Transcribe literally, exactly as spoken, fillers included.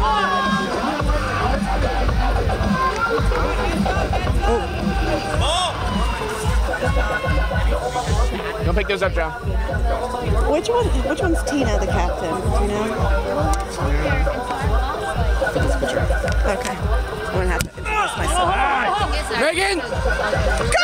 Don't pick those up, Joe. Which one? Which one's Tina, the captain? Do you know? Okay. I'm gonna have to introduce myself. Megan!